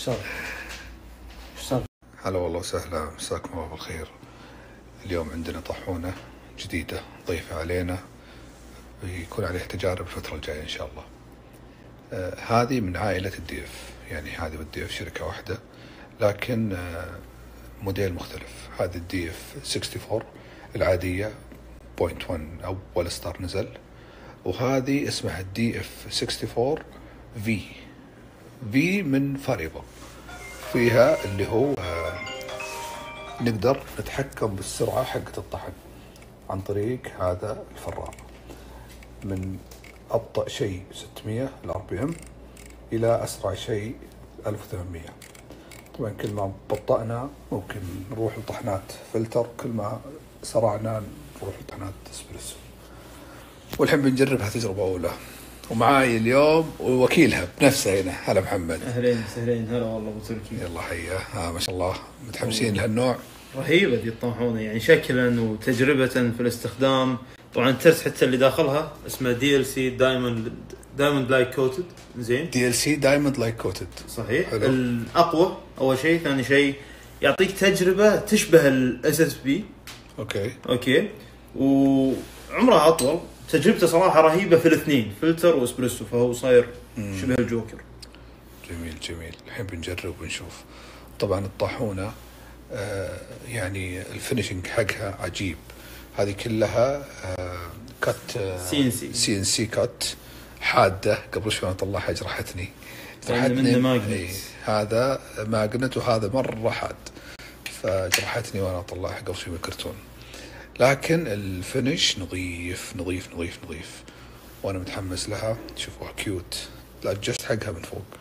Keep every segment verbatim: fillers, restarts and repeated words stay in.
صار؟ ايش صار؟ هلا والله وسهلا، مساكم الله بالخير. اليوم عندنا طاحونة جديدة ضيفة علينا، بيكون عليها تجارب الفترة الجاية إن شاء الله. آه هذه من عائلة الدي اف، يعني هذه والدي اف شركة واحدة، لكن آه موديل مختلف. هذه الدي اف أربعة وستين العادية بوينت واحد أول ستار نزل، وهذه اسمها الدي اف أربعة وستين في في من فاريبل. فيها اللي هو آه نقدر نتحكم بالسرعة حقة الطحن عن طريق هذا الفرار، من أبطأ شيء ستمية الار بي ام إلى أسرع شيء ألف وثمانمية. طبعا كل ما بطأنا ممكن نروح لطحنات فلتر، كل ما سرعنا نروح لطحنات اسبريسو. والحين بنجربها تجربة أولى، ومعاي اليوم وكيلها بنفسه هنا. هلا محمد. اهلين وسهلين. هلا والله ابو تركي. يلا حيا. ها ما شاء الله متحمسين لهالنوع. رهيبه دي الطاحونه، يعني شكلا وتجربه في الاستخدام. طبعا الترس حتى اللي داخلها اسمه دي ال سي دايموند دايموند لايك كوتد. زين، دي ال سي دايموند لايك كوتد صحيح. حلو. الاقوى اول شيء، ثاني شيء يعطيك تجربه تشبه الاس اس بي. اوكي اوكي وعمرها اطول. تجربته صراحه رهيبه في الاثنين، فلتر واسبريسو، فهو صاير شبه الجوكر. جميل جميل. الحين بنجرب ونشوف. طبعا الطاحونه آه يعني الفينيشنج حقها عجيب. هذه كلها آه كت سي ان سي سي ان سي كت حاده. قبل شوي طلعها جرحتني جرحتني. هذا ماجنت وهذا مره حاد، فجرحتني وانا اطلعها قبل شوي من الكرتون. لكن الفينش نظيف نظيف نظيف نظيف، وانا متحمس لها. شوفوها كيوت. لا الجست حقها من فوق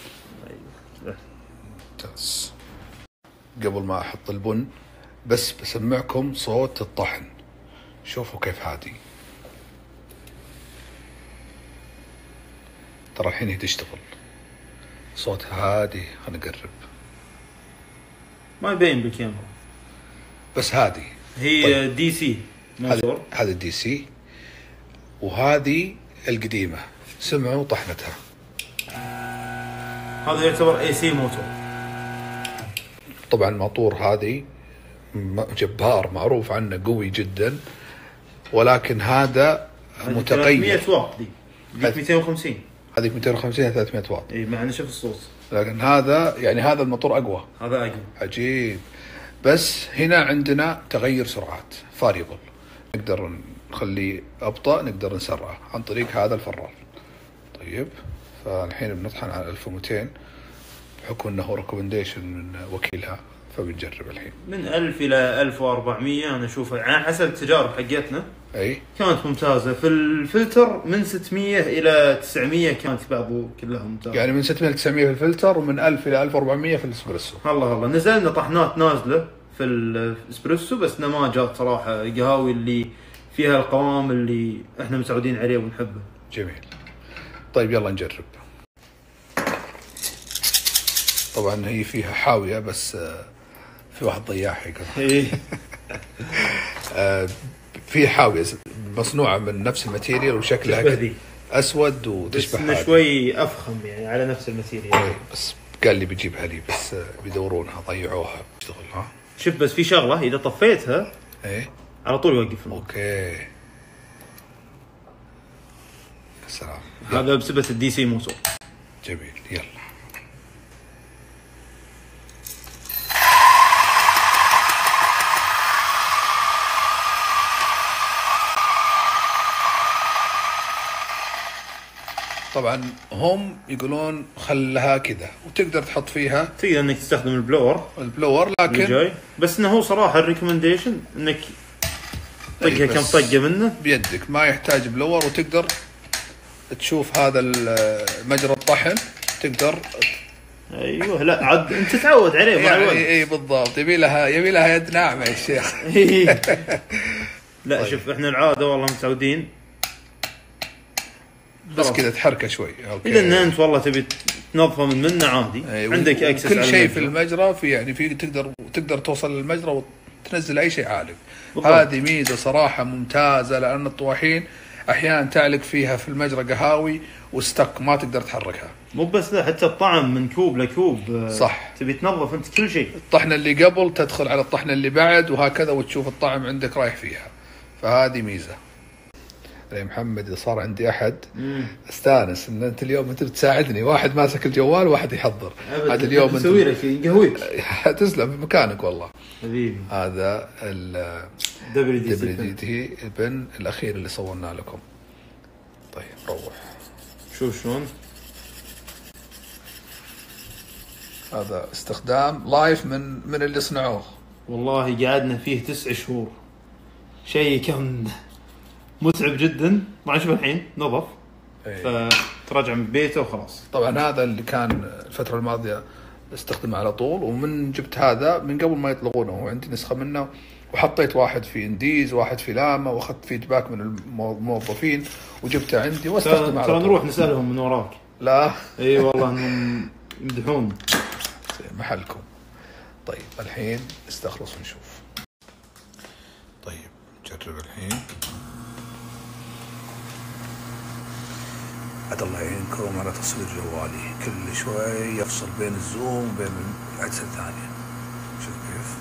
ممتاز. قبل ما احط البن بس بسمعكم صوت الطحن. شوفوا كيف هادي. ترى الحين هي تشتغل، صوت هادي. خلينا نقرب. ما يبين بالكاميرا بس هادي. هي طيب. دي سي موتور. هذا الدي سي، وهذه القديمة سمعوا طحنتها. هذا يعتبر اي سي موتور. طبعا موتور هذه جبار، معروف عنه قوي جدا، ولكن هذا متغير. ثلاثمية واط دي مئتين وخمسين. هذه مئتين وخمسين ثلاثمية واط. اي مع نشف الصوت. لكن هذا يعني هذا الموتور اقوى. هذا اقوى. عجيب. بس هنا عندنا تغير سرعات فاريبل، نقدر نخليه ابطأ، نقدر نسرعه عن طريق هذا الفرار. طيب فالحين بنطحن على ألف ومئتين بحكم انه ريكومنديشن من وكيلها، فبنجرب الحين من ألف الى ألف وأربعمية. انا اشوفها على حسب التجارب حقتنا اي كانت ممتازه. في الفلتر من ستمية الى تسعمية كانت بعضه كلها ممتازه. يعني من ستمية ل تسعمية في الفلتر، ومن ألف الى ألف وأربعمية في الاسبريسو. الله الله. نزلنا طحنات نازله في الاسبريسو، بس ما جات صراحه القهاوي اللي فيها القوام اللي احنا متعودين عليه ونحبه. جميل. طيب يلا نجرب. طبعا هي فيها حاويه، بس في واحد ضياح يقول. في حاويه مصنوعه من نفس الماتيريال وشكلها اسود وتشبه، بس شوي افخم يعني على نفس الماتيريال. بس قال لي بيجيبها لي، بس بيدورونها ضيعوها. اشتغل. ها شوف بس في شغله، اذا طفيتها ايه على طول يوقف النور. اوكي سلام. هذا بسبة الدي سي موتور. جميل. يلا طبعا هم يقولون خلها كذا، وتقدر تحط فيها، تقدر انك تستخدم البلور البلور لكن جاي. بس انه هو صراحه الريكومنديشن انك طقها كم طقه منه بيدك، ما يحتاج بلور. وتقدر تشوف هذا مجرى الطحن، تقدر ايوه. لا عاد انت تتعود عليه مع يعني الوقت. اي بالضبط. يبي لها يبي لها يد ناعمه يا شيخ. لا طيب. شوف احنا العاده والله متعودين بس كذا تحركه شوي. اوكي. اذا ان انت والله تبي تنظفه من منه عادي. أيوة. عندك اكسس كل شيء في المجرى، في يعني في تقدر تقدر توصل للمجرى وتنزل اي شيء عالق. هذه ميزه صراحه ممتازه، لان الطواحين احيانا تعلق فيها في المجرى قهاوي وستك ما تقدر تحركها. مو بس لا، حتى الطعم من كوب لكوب. صح. تبي تنظف انت كل شيء. الطحنه اللي قبل تدخل على الطحنه اللي بعد وهكذا، وتشوف الطعم عندك رايح فيها، فهذه ميزه. يا محمد اذا صار عندي احد استانس ان انت اليوم انت بتساعدني، واحد ماسك الجوال واحد يحضر. هذا اليوم نسوي لك شيء نقهويك. تسلم في مكانك والله حبيبي. هذا ال دبليو دي تي البن الاخير اللي صورنا لكم. طيب روح شوف شلون هذا استخدام لايف من من اللي صنعوه. والله قعدنا فيه تسع شهور، شيء كان متعب جدا. طبعا شوف الحين نظف، فتراجع من بيته وخلاص. طبعا هذا اللي كان الفترة الماضية استخدمه على طول، ومن جبت هذا من قبل ما يطلقونه، وعندي نسخة منه، وحطيت واحد في انديز واحد في لاما، واخذت فيدباك من الموظفين وجبته عندي واستخدمه على طول. ترى نروح نسألهم من وراك. لا اي والله انهم يمدحون محلكم. طيب الحين استخلص ونشوف. طيب جرب الحين. عاد الله يعينكم على تصوير جوالي، كل شوي يفصل بين الزوم وبين العدسة الثانية. شوف كيف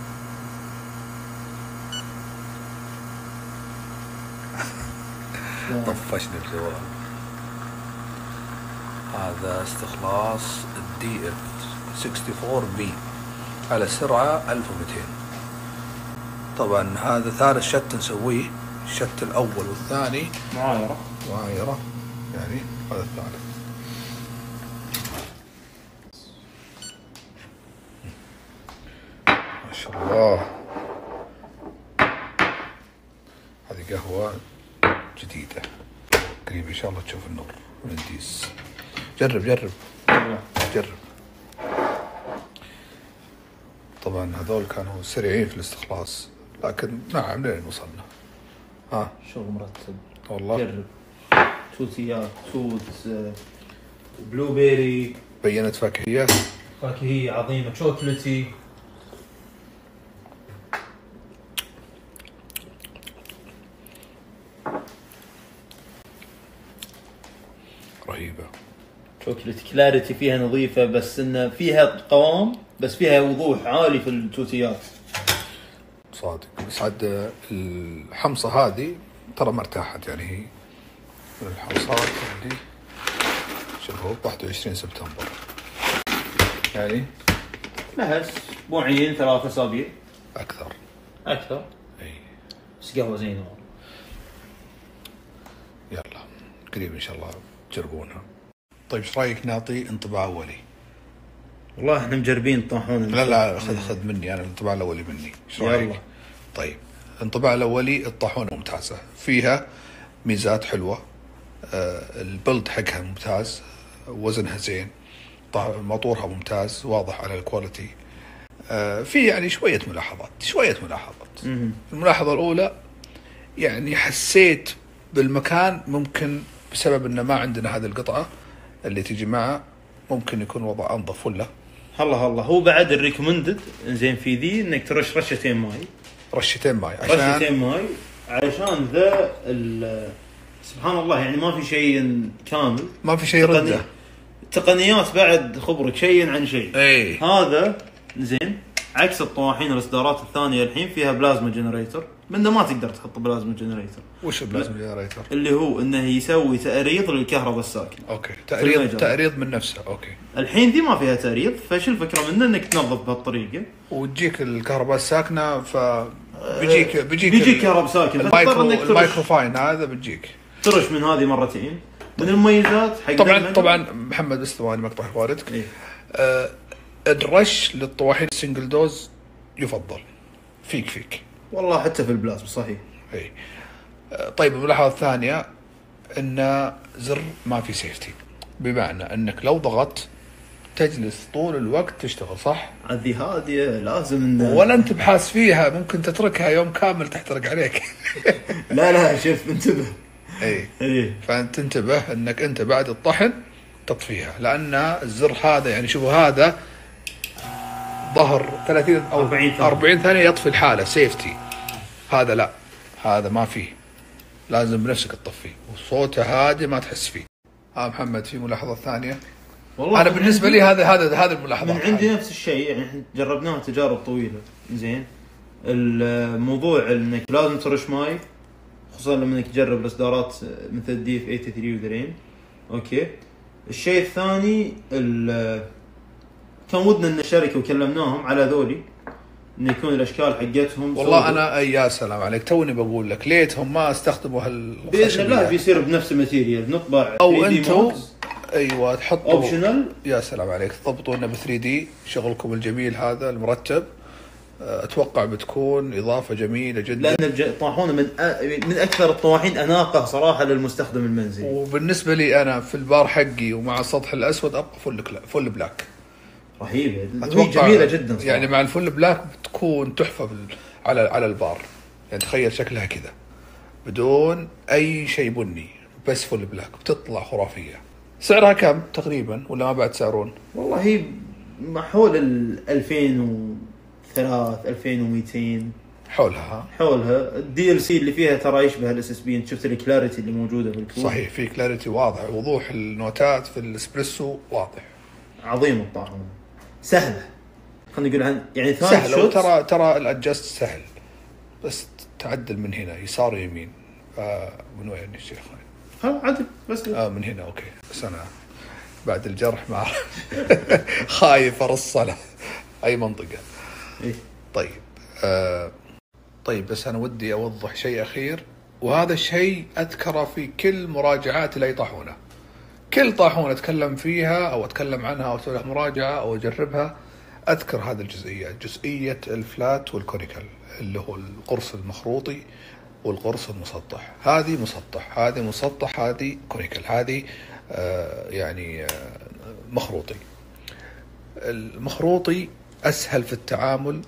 طفشني الجوال. هذا استخلاص الدي اف أربعة وستين بي على سرعة ألف ومئتين. طبعا هذا ثالث شت نسويه، الشت الأول والثاني معايرة معايرة يعني، هذا الثالث. ما شاء الله هذه قهوة جديدة، قريب إن شاء الله تشوف النور من الديس. جرب جرب جرب. طبعا هذول كانوا سريعين في الاستخلاص، لكن نعم لين وصلنا. ها شغل مرتب والله. جرب توتيات، توت، بلو بيري، بينت فاكهيات، فاكهية عظيمة، شوكولاتي. رهيبة. شوكولاتي كلاريتي فيها نظيفة، بس انه فيها قوام، بس فيها وضوح عالي في التوتيات. صادق. بس عاد الحمصة هذه ترى ما ارتاحت، يعني هي من الحمصات اللي شوفوا واحد وعشرين سبتمبر، يعني لها اسبوعين ثلاثة اسابيع اكثر اكثر. اي بس قهوة زينة. يلا قريب ان شاء الله تجربونها. طيب ايش رايك نعطي انطباع اولي؟ والله احنا مجربين طاحون. لا لا خذ خذ مني انا الانطباع الاولي مني. ايش رايك؟ طيب الانطباع الاولي، الطاحونه ممتازه، فيها ميزات حلوه، آه البلد حقها ممتاز، وزنها زين، موتورها ممتاز واضح على الكواليتي. آه في يعني شويه ملاحظات شويه ملاحظات. مم. الملاحظه الاولى يعني حسيت بالمكان ممكن بسبب انه ما عندنا هذه القطعه اللي تجي معه، ممكن يكون وضع انظف. ولا هلا هلا هو بعد الريكومندد زين في ذي انك ترش رشتين ماي، رشتين ماي عشان رشتين ماي علشان ذا سبحان الله، يعني ما في شيء كامل، ما في شيء رده. تقنيات بعد خبرك شيء عن شيء. اي هذا زين عكس الطواحين الاصدارات الثانيه الحين فيها بلازما جنريتر، منه ما تقدر تحط بلازما جنريتر. وش البلازما جنريتر؟ اللي هو انه يسوي تأريض للكهرباء الساكنه. اوكي تأريض تأريض من نفسه. اوكي الحين دي ما فيها تأريض، فش الفكره منه انك تنظف بهالطريقه وتجيك الكهرباء الساكنه، ف بيجيك بيجيك بيجيك كهرباء ساكن، المايكرو المايكروفاين هذا بتجيك ترش من هذه مرتين. من المميزات حق طبعا طبعا محمد بس ثواني مقطع حوارتك. إيه؟ آه الرش للطواحين السنجل دوز يفضل، فيك فيك والله حتى في البلازما صحيح. اي آه طيب الملاحظه الثانيه ان زر ما في سيفتي، بمعنى انك لو ضغطت تجلس طول الوقت تشتغل. صح؟ هذه هاديه لازم إن... ولا انت بحاس فيها، ممكن تتركها يوم كامل تحترق عليك. لا لا شوف انتبه. اي اي فانت انتبه انك انت بعد الطحن تطفيها، لان الزر هذا يعني شوفوا هذا ظهر ثلاثين او أربعين ثانية يطفي الحالة سيفتي. هذا لا، هذا ما فيه. لازم بنفسك تطفيه، وصوته هادي ما تحس فيه. ها محمد في ملاحظة ثانية؟ والله انا بالنسبة لي هذا هذا هذا الملاحظات. من عندي نفس الشيء، يعني احنا جربناها تجارب طويلة. زين الموضوع انك لازم ترش ماي، خصوصا لما انك تجرب الاصدارات مثل الدي اف ثمانية وثمانين ودرين. اوكي. الشيء الثاني كان ودنا ان الشركه وكلمناهم على ذولي ان يكون الاشكال حقتهم. والله انا يا سلام عليك، توني بقول لك ليتهم ما استخدموا هالخشب. باذن الله بيصير بنفس الماتيريال، نطبع او انتم ايوه تحطوا اوبشنال. يا سلام عليك، تضبطوا لنا ب ثري دي شغلكم الجميل هذا المرتب. اتوقع بتكون اضافه جميله جدا، لان الطاحونه من من اكثر الطواحين اناقه صراحه للمستخدم المنزلي. وبالنسبه لي انا في البار حقي ومع السطح الاسود ابقى فل فل بلاك. رهيبه، هي جميله جدا صراحة. يعني مع الفل بلاك بتكون تحفه على على البار. يعني تخيل شكلها كذا بدون اي شيء بني، بس فل بلاك بتطلع خرافيه. سعرها كم تقريبا ولا ما بعد سعرون؟ والله هي حول ال ألفين وثلاث ألفين ومئتين حولها. حولها. الدي ال سي اللي فيها ترى يشبه الاس اس بي. انت شفت الكلاريتي اللي موجوده بالكود؟ صحيح، في كلاريتي واضح، وضوح النوتات في الاسبريسو واضح. عظيم الطاحونه، سهله. خلينا نقول عن يعني سهله، وترى ترى الادجست سهل، بس تعدل من هنا يسار يمين. آه من وين يا شيخ؟ ها عدل بس. اه من هنا اوكي. بس انا بعد الجرح ما خايف ارصله اي منطقه. إيه؟ طيب آه طيب بس انا ودي اوضح شيء اخير، وهذا الشيء اذكره في كل مراجعات لاي طاحونه. كل طاحونه اتكلم فيها او اتكلم عنها او اسوي لها مراجعه او اجربها اذكر هذه الجزئيه، جزئيه الفلات والكونيكال، اللي هو القرص المخروطي والقرص المسطح. هذه مسطح، هذه مسطح، هذه كونيكال، هذه آه يعني آه مخروطي. المخروطي اسهل في التعامل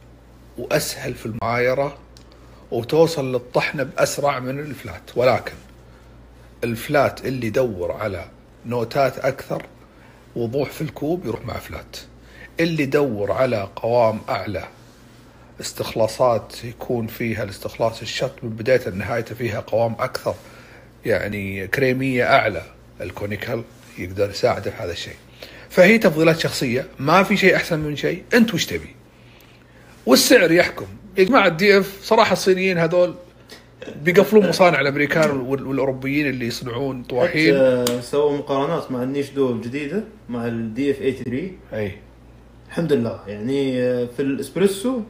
واسهل في المعايره وتوصل للطحنه باسرع من الفلات، ولكن الفلات اللي يدور على نوتات اكثر وضوح في الكوب يروح مع فلات، اللي يدور على قوام اعلى استخلاصات يكون فيها الاستخلاص الشط من بداية لنهايته فيها قوام أكثر، يعني كريمية أعلى، الكونيكال يقدر يساعده في هذا الشيء. فهي تفضيلات شخصية، ما في شيء أحسن من شيء، أنت وش تبي والسعر يحكم. يا جماعة الدي اف صراحة الصينيين هذول بيقفلون مصانع الأمريكان والأوروبيين اللي يصنعون طواحين. سووا مقارنات مع النيش دو الجديدة مع الدي اف ثمانية وثمانين. أي الحمد لله. يعني في الاسبريسو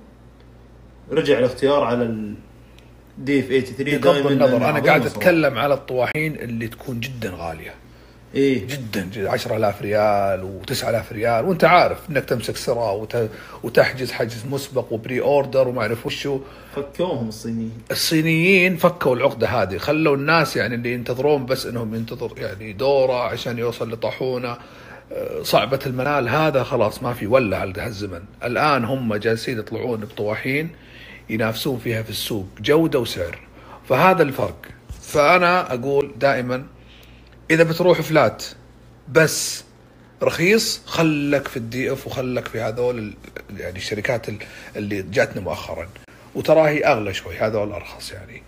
رجع الاختيار على الدي اف ثمانية وثمانين. بغض النظر انا قاعد اتكلم على الطواحين اللي تكون جدا غاليه. ايه جدا, جداً عشرة آلاف ريال وتسعة آلاف ريال، وانت عارف انك تمسك سرا وت... وتحجز حجز مسبق وبري اوردر وما اعرف وشو. فكوهم الصينيين. الصينيين فكوا العقده هذه، خلوا الناس يعني اللي ينتظرون بس انهم ينتظر يعني دوره عشان يوصل لطاحونه صعبه المنال، هذا خلاص ما في ولا على هالزمن. الان هم جالسين يطلعون بطواحين ينافسون فيها في السوق جودة وسعر، فهذا الفرق. فأنا أقول دائما إذا بتروح فلات بس رخيص خلك في الدي اف وخلك في هذول يعني الشركات اللي جاتنا مؤخرا، وترى هي أغلى شوي، هذول أرخص يعني.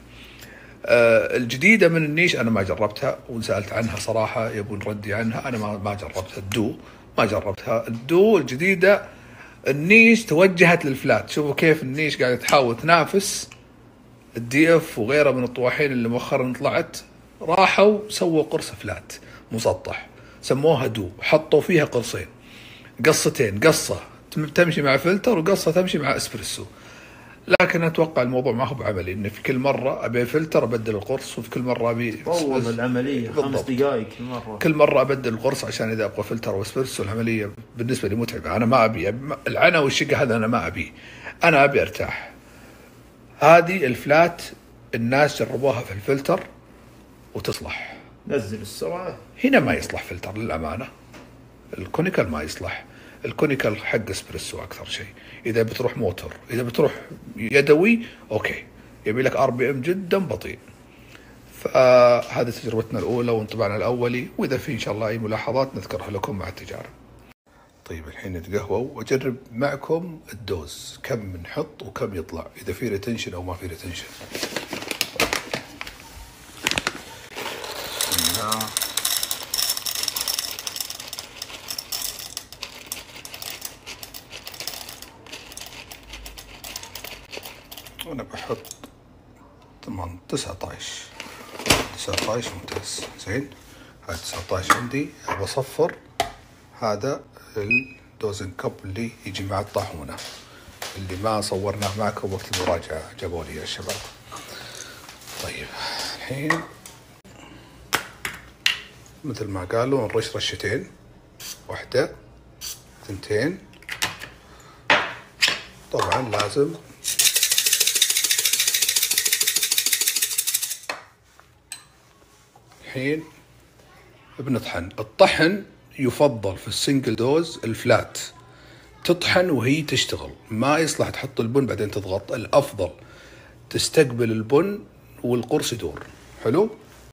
آه الجديدة من النيش أنا ما جربتها وسألت عنها صراحة، يبون ردي عنها. أنا ما ما جربتها الدو، ما جربتها الدو الجديدة. النيش توجهت للفلات. شوفوا كيف النيش قاعدة تحاول تنافس الدي اف وغيره من الطواحين اللي مؤخرا طلعت. راحوا سووا قرص فلات مسطح سموها دو، حطوا فيها قرصين، قصتين، قصة تمشي مع فلتر وقصة تمشي مع اسبريسو. لكن اتوقع الموضوع ما هو بعملي، ان في كل مرة ابي فلتر ابدل القرص، وفي كل مرة ابي طول العملية خمس دقائق كل مرة كل مرة ابدل القرص عشان اذا ابغى فلتر واسبريسو. العملية بالنسبة لي متعبة، انا ما ابي العنى والشقة هذا، انا ما ابي، انا ابي ارتاح. هذه الفلات الناس جربوها في الفلتر وتصلح. نزل السرعة. هنا ما يصلح فلتر للأمانة، الكونيكال ما يصلح. الكونيكال حق اسبريسو أكثر شيء. إذا بتروح موتور، إذا بتروح يدوي أوكي، يبي لك ار بي ام جدا بطيء. فهذه تجربتنا الأولى وانطباعنا الأولي، وإذا في إن شاء الله أي ملاحظات نذكرها لكم مع التجارب. طيب الحين نتقهوى وأجرب معكم الدوز، كم نحط وكم يطلع، إذا في ريتنشن أو ما في ريتنشن. الله. وانا بحط ثمانية تسعة عشر تسعة عشر ممتاز. زين، هاي تسعة عشر عندي. بصفر هذا الدوزن كب اللي يجي مع الطاحونة اللي ما صورناه معكم وقت المراجعة، جابوا لي الشباب. طيب الحين مثل ما قالوا نرش رشتين، واحدة ثنتين. طبعا لازم الحين بنطحن. الطحن يفضل في السنجل دوز الفلات، تطحن وهي تشتغل، ما يصلح تحط البن بعدين تضغط. الأفضل تستقبل البن والقرص يدور. حلو.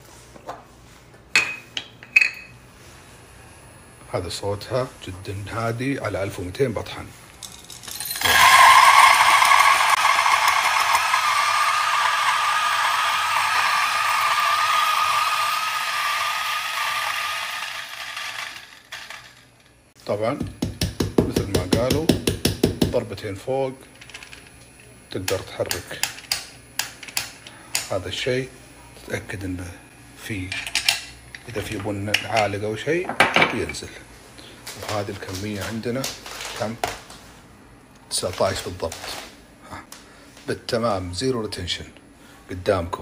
هذا صوتها جدا هادي على ألف ومئتين بطحن. طبعا مثل ما قالوا ضربتين فوق تقدر تحرك هذا الشيء، تتأكد انه في اذا في بن عالق او شيء ينزل. وهذه الكمية عندنا كم؟ تسعة عشر بالضبط. ها. بالتمام، زيرو ريتنشن قدامكم.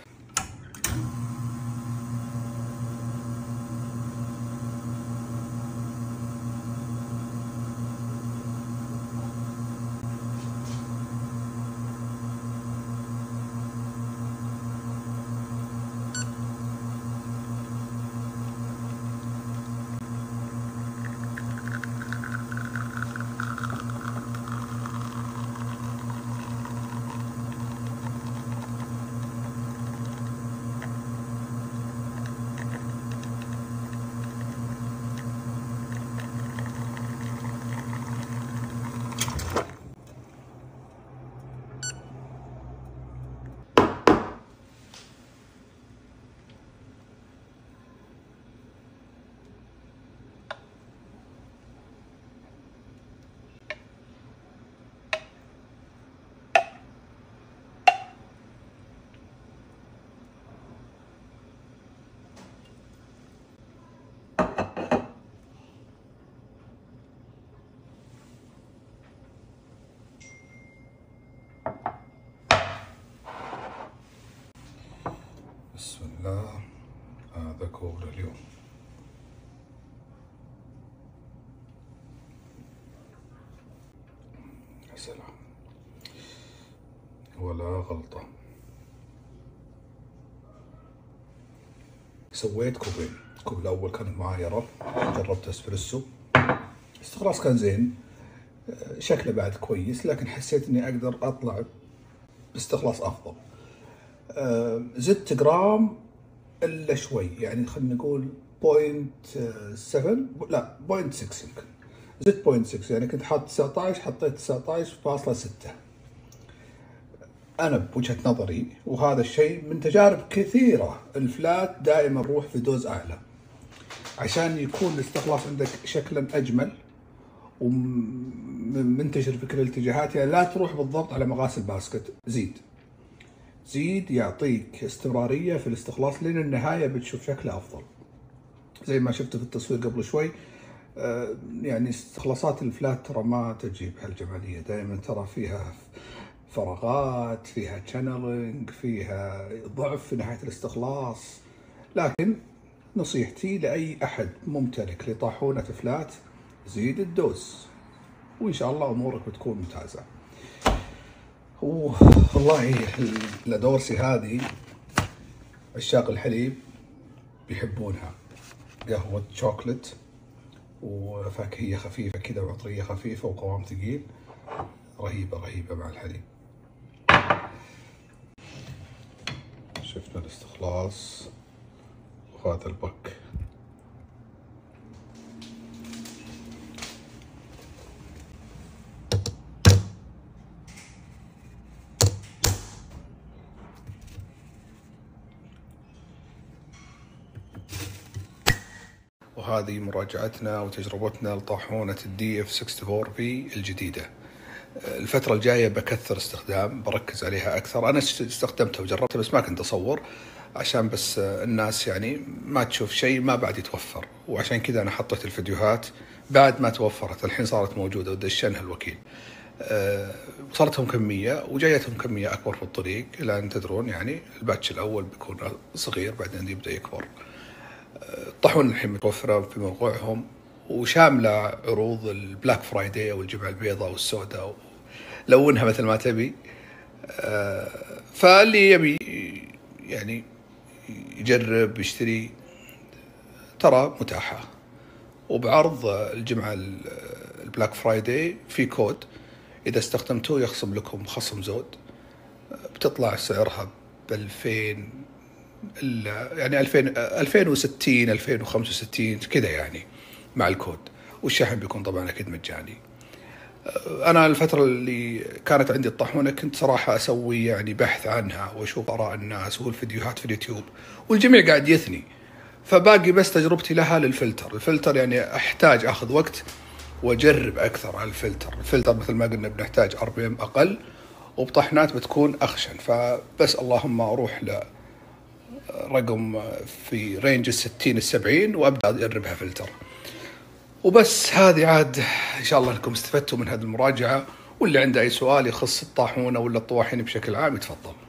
بسم الله. هذا كوب اليوم. يا سلام، ولا غلطة. سويت كوبين. الكوب الأول كانت معايرة، جربت اسبريسو، استخلاص كان زين، شكله بعد كويس، لكن حسيت اني اقدر اطلع باستخلاص افضل. زدت جرام الا شوي، يعني خلينا نقول بوينت سبعة، لا بوينت ستة يمكن. زدت بوينت ستة، يعني كنت حاط تسعة عشر حطيت تسعة عشر فاصلة ستة. انا بوجهة نظري، وهذا الشيء من تجارب كثيرة، الفلات دائما نروح في دوز اعلى عشان يكون الاستخلاص عندك شكلا اجمل ومنتشر في كل الاتجاهات. يعني لا تروح بالضبط على مقاس الباسكت، زيد زيد يعطيك استمرارية في الاستخلاص، لين النهاية بتشوف شكله أفضل. زي ما شفت في التصوير قبل شوي، يعني استخلاصات الفلات ترى ما تجيب هالجمالية، دائما ترى فيها فراغات، فيها تشانلينج، فيها ضعف في نهاية الاستخلاص. لكن نصيحتي لأي أحد ممتلك لطاحونة فلات، زيد الدوز وإن شاء الله أمورك بتكون ممتازة. والله لدورسي هذه عشاق الحليب بيحبونها، قهوة شوكلت وفاكهية خفيفة كذا وعطرية خفيفة وقوام ثقيل، رهيبة رهيبة مع الحليب. شفنا الاستخلاص وهذا البك. وهذه مراجعتنا وتجربتنا لطاحونة الدي اف أربعة وستين في الجديدة. الفترة الجاية بكثر استخدام، بركز عليها أكثر. أنا استخدمتها وجربتها بس ما كنت أصور، عشان بس الناس يعني ما تشوف شيء ما بعد يتوفر، وعشان كذا أنا حطيت الفيديوهات بعد ما توفرت، الحين صارت موجودة ودشنها الوكيل. أه وصلتهم كمية وجايتهم كمية أكبر في الطريق، لأن تدرون يعني الباتش الأول بيكون صغير بعدين يبدأ يكبر. الطاحونة الحين متوفرة في موقعهم وشاملة عروض البلاك فرايداي والجمعة البيضاء والسوداء، لونها مثل ما تبي. أه فاللي يبي يعني يجرب يشتري ترى متاحة، وبعرض الجمعة البلاك فرايداي في كود إذا استخدمتوه يخصم لكم خصم زود، بتطلع سعرها بألفين يعني ألفين ألفين وستين ألفين وخمسة وستين كذا يعني مع الكود، والشحن بيكون طبعا أكيد مجاني. أنا الفترة اللي كانت عندي الطاحونة كنت صراحة أسوي يعني بحث عنها وأشوف آراء الناس والفيديوهات في اليوتيوب، والجميع قاعد يثني، فباقي بس تجربتي لها للفلتر. الفلتر يعني أحتاج أخذ وقت وأجرب أكثر على الفلتر. الفلتر مثل ما قلنا بنحتاج ار بي ام أقل، وبطحنات بتكون أخشن، فبس اللهم أروح لرقم في رينج الستين السبعين وأبدأ أجربها فلتر. وبس هذه عاد إن شاء الله أنكم استفدتوا من هذه المراجعة، واللي عنده أي سؤال يخص الطاحونة ولا الطواحين بشكل عام يتفضل.